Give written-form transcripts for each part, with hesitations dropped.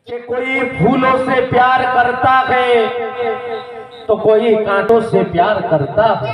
कि कोई फूलों से प्यार करता है तो कोई कांटों से प्यार करता है।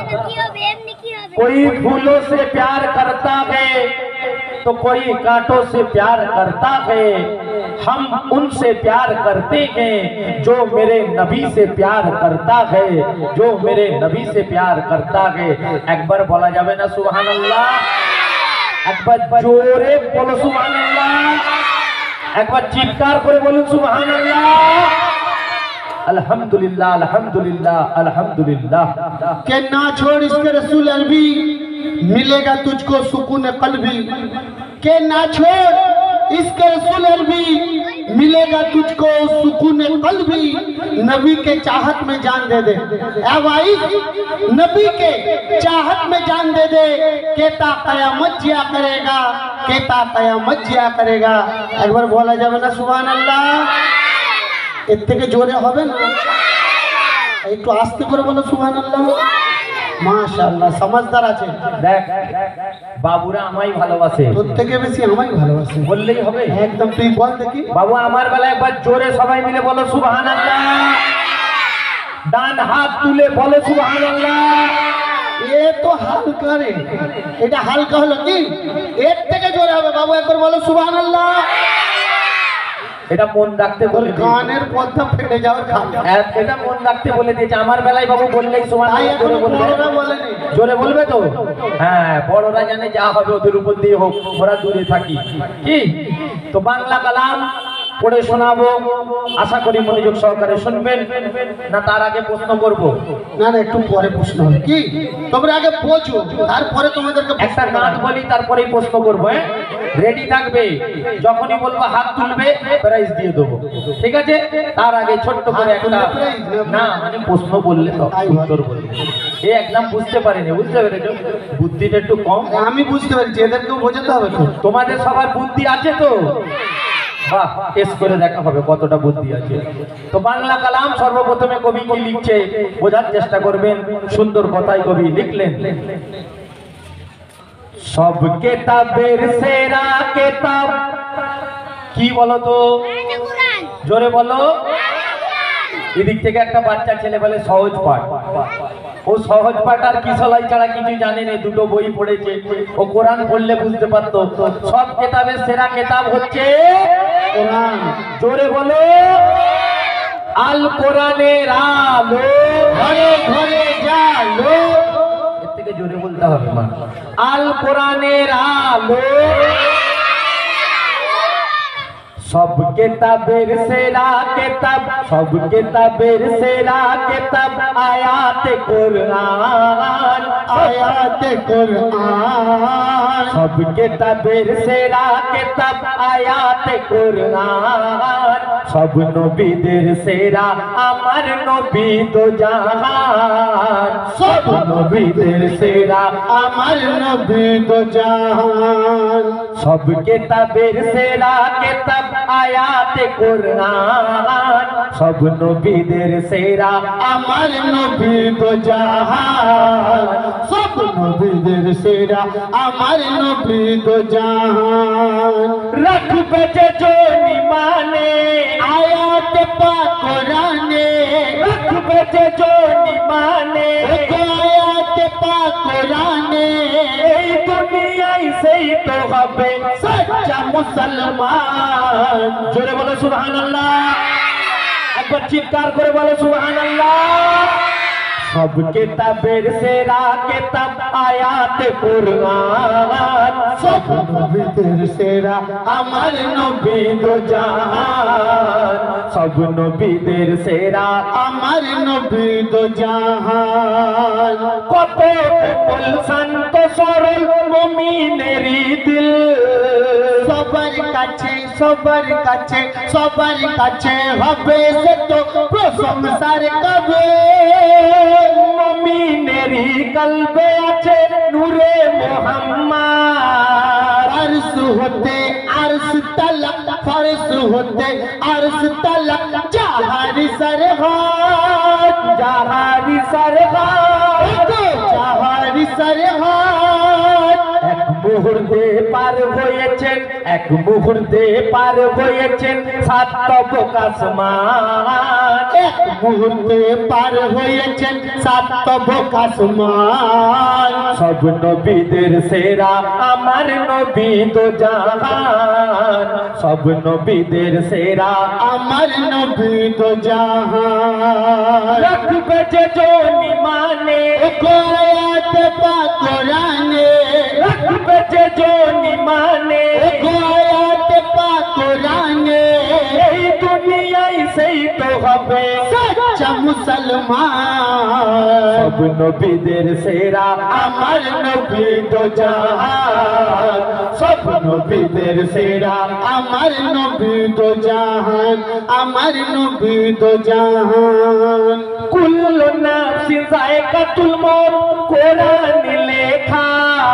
कोई फूलों से प्यार करता है तो कोई कांटों से प्यार करता है। हम उनसे प्यार करते हैं जो मेरे नबी से प्यार करता है, जो मेरे नबी से प्यार करता है। एक बार बोला जावे ना सुभान अल्लाह? एक बार जोरे बोलो सुभान अल्लाह, एक बार चित्कार करे बोलूं सुभान अल्लाह। अल्हम्दुलिल्लाह अल्हम्दुलिल्लाह अल्हम्दुलिल्लाह। के ना छोड़ इसके रसूल अरबी, मिलेगा तुझको सुकून कल्बी। के ना छोड़ इसके रसूल अरबी, मिलेगा तुझको सुकून कल्बी। नबी के चाहत में जान दे दे ए भाई, नबी के चाहत में जान दे दे। केता कयामत जिया करेगा, केता कयामत जिया करेगा। एक बार बोला जावे ना सुभान अल्लाह? এর থেকে জোরে হবে না, একটু আস্তে করে বলো সুবহান আল্লাহ। মাশাআল্লাহ, সমাজদার আছে। দেখ বাবুরা আমায় ভালোবাসে, তোর থেকে বেশি আমায় ভালোবাসে বললেই হবে। একদম তুই বল দেখি। বাবু আমার বেলা একবার জোরে সবাই মিলে বলো সুবহান আল্লাহ। ডান হাত তুলে বলো সুবহান আল্লাহ। এ তো হালকা রে, এটা হালকা হলো কি? এর থেকে জোরে হবে বাবু, একবার বলো সুবহান আল্লাহ। এটা মন রাখতে বলে গানের পর্দা ফেটে যাওয়ার খাতা। এটা মন রাখতে বলে দিয়েছে। আমার বেলায় বাবু বললেই সুবহান আল্লাহ জোরে বলবে। বড়রা বলেনি, জোরে বলবে তো? হ্যাঁ, বড়রা জানে যা হবে ওদের উপর দিয়ে হোক, ওরা দূরে থাকি। কি তো বাংলা কালাম পড়ে শোনাবো, আশা করি মনোযোগ সহকারে শুনবেন। না তার আগে প্রশ্ন করব? না না, একটু পরে প্রশ্ন হবে। কি তোমরা আগে বোঝো, তারপরে তোমাদেরকে একটা গান বলি তারপরেই প্রশ্ন করবো। হ্যাঁ, রেডি থাকবে। যখনই বলবো হাত তুলবে, প্রাইজ দিয়ে দেবো, ঠিক আছে? তার আগে ছোট্ট করে একটা না, মানে প্রশ্ন বললে তো উত্তর বললে এ একদম বুঝতে পারেনি, বুঝতে পেরেছো? বুদ্ধিটা একটু কম। আমি বুঝতে পারছি, এদেরকেও বোঝাতে হবে তো। তোমাদের সবার বুদ্ধি আছে তো? বাহ, টেস্ট করে দেখা হবে কতটা বুদ্ধি আছে। তো বাংলা কালাম সর্বপ্রথমে কবি কি লিখছে বোঝার চেষ্টা করবেন। সুন্দর কথাই কবি লিখলেন, সব কেতাবের সেরা কেতাব কি বলো তো? জোরে বলো। এদিক থেকে একটা বাচ্চা ছেলে বলে সহজ পাঠ। ও সহজ পাঠ আর কিশলাই ছাড়া কিছু জানে না, দুটো বই পড়েছে। ও কোরআন পড়লে বুঝতে পারতো। সব কেতাবের সেরা কেতাব হচ্ছে কোরআন। জোরে বলো। আল কোরআনের আলো ঘরে ঘরে জালো। এর থেকে জোরে বলতে হবে মা। আল কোরআনের আলো সব কেতাবের সেরা কেতাব, সব কেতাবের সেরা কেতাব আয়াতে কোরআন, আয়াতে কোরআন। সব কেতাবের সেরা কেতাব আয়াতে কোরআন। সব নবীদের সেরা আমার নবী তো জাহান, সব নবীদের সেরা আমার নবী তো জাহান। সব কেতাবের সেরা কেতাব আয়াতে কোরআন। সব নবীদের সেরা আমার নবী তো জাহান, সব নবীদের সেরা আমার নবী তো জাহান। রাখবে যে জনি মানে আয়াত পাক কোরআনে, রাখবে যে জনি মানে আয়াত পাক কোরআনে। এই দুনিয়ায় সেই তো হবে সচ্চা মুসলমান। জোরে বলো সুবহানাল্লাহ, একবার চিৎকার করে বলো সুবহানাল্লাহ। সব কেতাবের সেরা কেতাব আয়াতে কোরআন। সব নবীদের সেরা আমার নবী তো জাহান, সব নবীদের সেরা আমার নবী তো জাহান। কত কোমল শান্ত সরল মুমিনেরই দিল, সবার কাছে সবার কাছে সবার কাছে হবে সে তো প্রশংসার কবে। মুমিনেরই কলবে আছে নূরে মুহাম্মদ। আরশ হতে আরশ তলক, ফরশ হতে আরশ তলক, জাহারি সরহাদ, জাহারি সরহাদ, জাহারি সরহাদ। এক মুহূর্তে পার হয়েছেন, এক মুহূর্তে পার হয়েছেন সাত তবক আসমান। এক মুহূর্তে পার হয়েছেন সাত তবক আসমান। সব নবীদের সেরা আমার নবী তো জাহান, সব নবীদের সেরা আমার নবী তো জাহান। রাখবে যে জনি মানে গোয়াত পাক কোরআনে, রাখবে যে জনি মানে গোয়াত পাক কোরআনে। এই দুনিয়ায় সেই তো হবে সচ্চা মুসলমান। সব নবীদের সেরা আমার নবী তো জাহান, সব নবীদের সেরা আমার নবী তো জাহান, আমার নবী তো জাহান। কুল্লু নাফসিন যায়কাতুল মউত কোরআনে লেখা।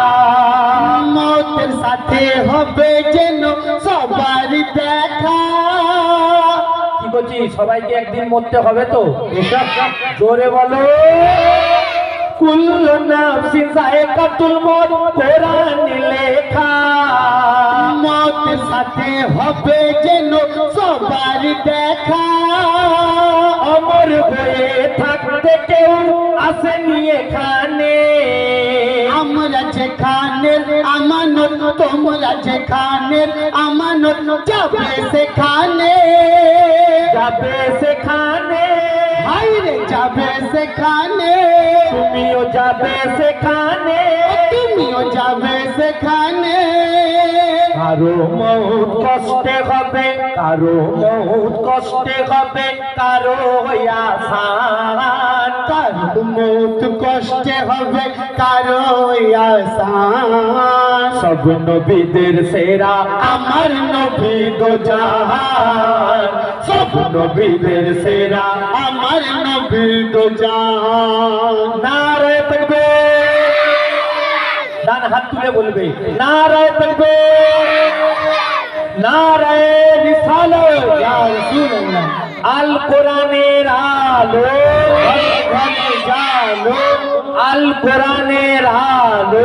মৌতের সাথে হবে যেন সবার দেখা। কি বলছি, সবাইকে একদিন মরতে হবে তো? এসব জোরে বলো। কুল্লু নাফসিন যায়কাতুল মউত কোরআনে লেখা। মৌতের সাথে হবে যেন সবার দেখা। অমর হয়ে থাকতে কেউ আসেনি এখানে। আমরা যেখানে আমানত, তোমরা যেখানে আমানত, যাবে সেখানে, যাবে সেখানে, হায়রে যাবে সেখানে, তুমিও যাবে সেখানে। তুমিও যাবে সেখানে। কারো মৌত কষ্টে হবে, কারো মৌত কষ্টে হবে, কারো আসান। কারো মৌত কষ্টে হবে, কারো আসান। সব নবীদের সেরা আমার নবী তো জাহান, সব নবীদের সেরা আমার নবী তো জাহান। নারায়ে তাকবীর। ডান হাত তুলে বলবে নারায়ে তাকবীর, নারায়ে রিসালাত। ইয়া রাসূলুল্লাহ, আল কোরআনের আলো, ঘরে জালো, আল কোরআনের আলো।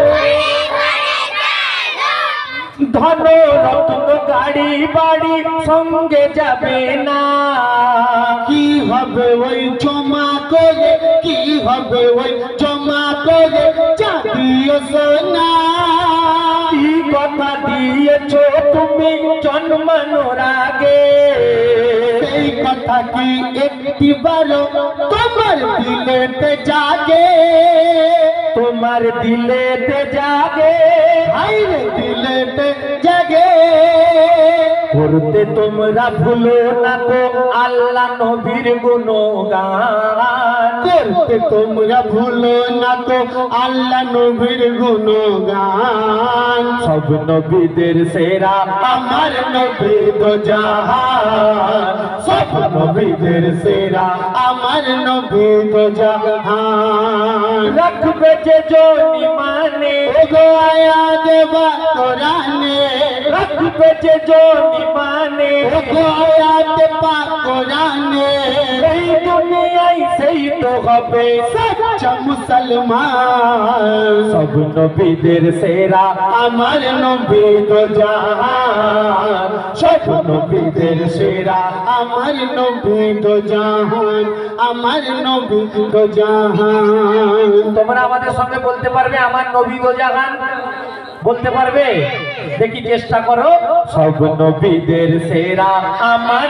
ধন রত্ন গাড়ি বাড়ি সঙ্গে যাবে না। কি হবে ওই জমা করে, কি হবে ওই জমা করে, চাঁদিও সোনা। কি কথা দিয়েছো তুমি জন্মানোর আগে, সেই কথা কি একটিবারও তোমার দিলেতে জাগে? তোমার দিলেতে জাগে, হায়রে দিলেতে জাগে। করতে তোমরা ভুলো না তো আল্লাহ নবীর গুণগান। করতে তোমরা ভুলো না তো আল্লাহ নবীর গুণগান। সব নবীদের সেরা আমার নবী তো জাহান, সব নবীদের সেরা আমার নবী তো জাহান। রাখবে যে জনি মানে ও গো আয়া দেবা কোরআনে, রাখবে যে জনি মানে ও গো আয়া দেবা কোরআনে। এই দুনিয়ায় সেই তো হবে সচ্চা মুসলমান। সব নবীদের সেরা আমার নবী তো জাহান, সব নবীদের সেরা আমার নবী তো জাহান, আমার নবী তো জাহান। তোমরা আমাদের সঙ্গে বলতে পারবে আমার নবী তো জাহান? বলতে পারবে? দেখি চেষ্টা করো। সব নবীদের সেরা আমার।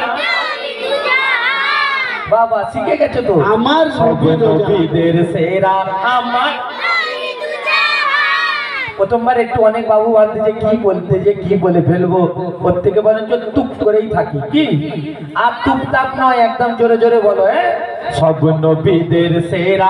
বাবা শিখে গেছো তো। আমার সব নবী তো জাহান। নবীদের সেরা আমার। প্রথমবার একটু অনেক বাবু ভাবতে যে কি বলতে, যে কি বলে ফেলবো, ওর থেকে বরঞ্চ টুপ করেই থাকি। কি আর টুপ টাপ নয়, একদম জোরে জোরে বলো। হ্যাঁ, সব নবীদের সেরা,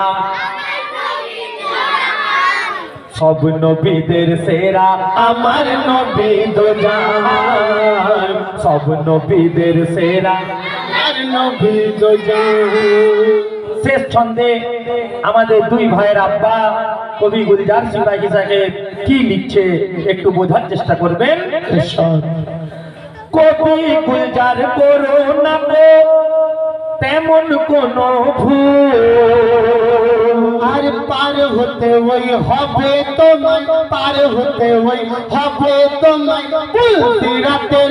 সব নবীদের সেরা আমার নবী তো জাহান। সব নবীদের সেরা আমার নবী তো জাহান। শেষ ছন্দে আমাদের দুই ভাইয়ের আব্বা কবি গুলজার সিপাহী সাহেব কি লিখছে একটু বোঝার চেষ্টা করবেন। কবি গুলজার করো না গো তেমন কোন ভুল, আর পার হতে ওই হবে তোমায়, পার হতে ওই হবে তোমায় পুলসিরাতের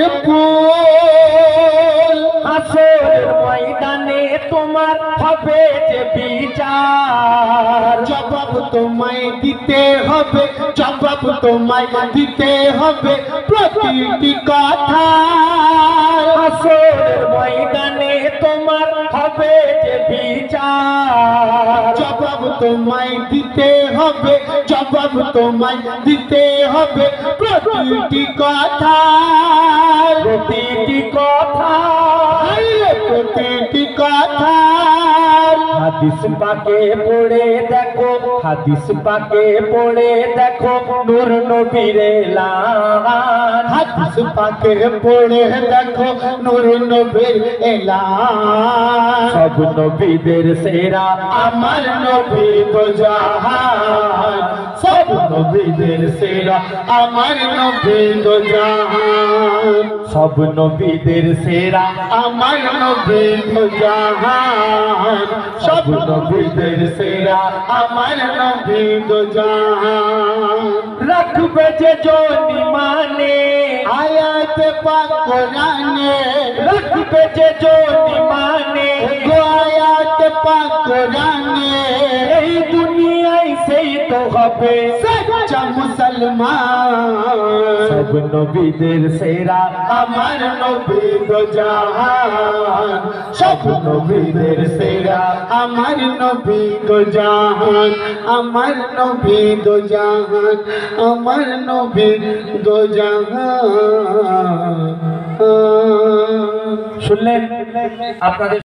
পুল। হাসরের ময়দানে তোমার হবে যে বিচার, জবাব তোমায় দিতে হবে, জবাব তোমায় দিতে হবে প্রতিটি কথা। হাসরের ময়দানে তোমার হবে যে বিচার, জবাব তোমায় দিতে হবে, জবাব তোমায় দিতে হবে প্রতিটি কথা, প্রতিটি কথা। প্রতিটি কথা। হাদিস পাকে পড়ে দেখো, হাদিস পাকে পড়ে দেখো নূর নবীর এলান। হাদিস পাকে পড়ে দেখো নূর নবীর এলান। সব নবীদের সেরা আমার নবী তো জাহান, সব নবীদের সেরা আমার নবী তো জাহান, সব নবীদের সেরা আমার নবী তো জাহান, সব নবীদের সেরা আমার নবী তো জাহান। রাখবে যে জনি মানে আয়াত পাক কোরআনে, রাখবে যে জনি মানে গো আয়াত পাক কোরআনে, এই দুনিয়ায় সেই তো হবে সচ্চা মুসলমান। সব নবীদের সেরা আমার নবী তো জাহান, সব নবীদের সেরা আমার নবী তো জাহান, আমার নবী তো জাহান, আমার নবী তো জাহান। শুনলেন আপনাদের